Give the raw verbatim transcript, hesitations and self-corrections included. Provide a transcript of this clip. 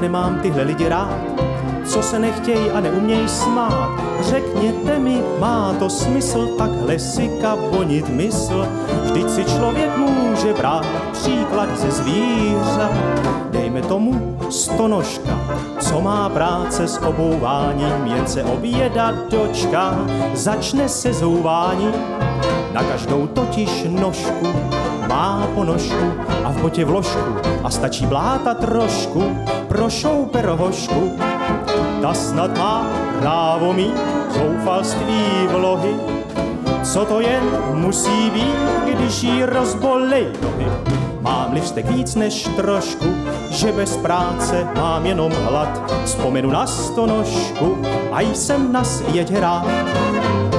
nemám tyhle lidi rád, co se nechtějí a neumějí smát. Řekněte mi, má to smysl takhle si kabonit mysl? Vždyť si člověk může brát příklad ze zvířat. Dejme tomu stonožka, co má práce s obouváním, jen se obědat dočká, začne se zouvání. Na každou totiž nožku má ponožku a v botě vložku a stačí bláta trošku pro šoupe rohošku. Ta snad má právo mít zoufalství vlohy, co to jen musí být, když jí rozbolej nohy. Mám-li vztek víc než trošku, že bez práce mám jenom hlad, vzpomenu na stonožku a jsem na světě rád.